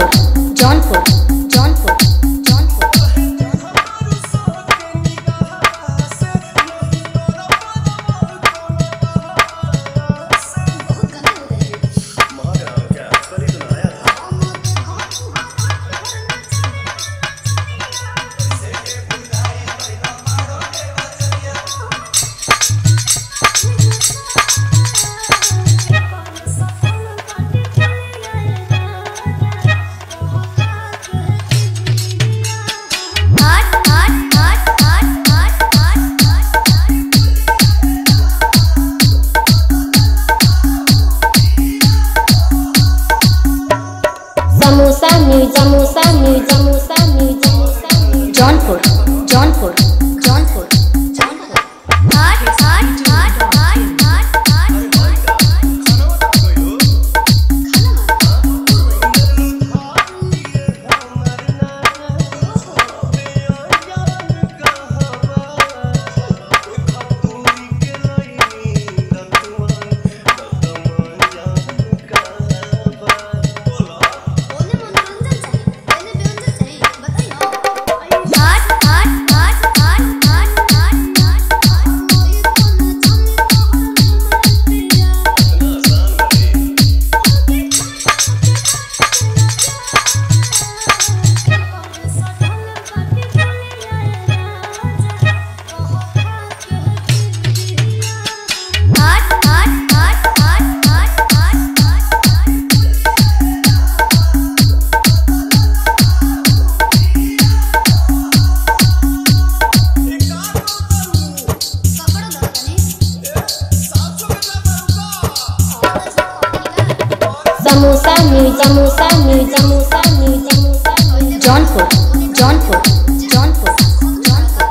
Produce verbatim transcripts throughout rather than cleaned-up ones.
Jaunpur Jaunpur Jaunpur Jaunpur Samosa music, Samosa music, Samosa music, Samosa music. Jaunpur Jaunpur Jaunpur Jaunpur Haat Haat Haat Haat Haat Samosa music, Samosa music, Samosa music, Samosa music. Jaunpur Jaunpur Jaunpur Jaunpur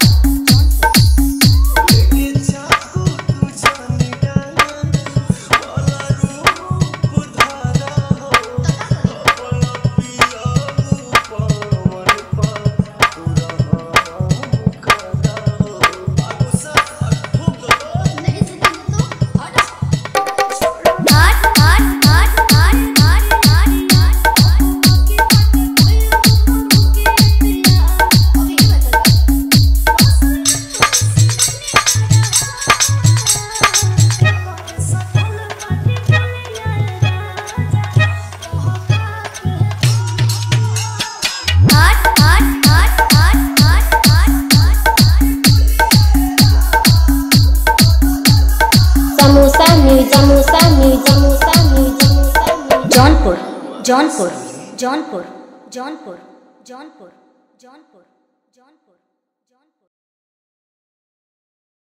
Samosa music, Samosa music, Samosa music, Samosa music. Jaunpur Jaunpur Jaunpur Jaunpur Jaunpur Jaunpur Jaunpur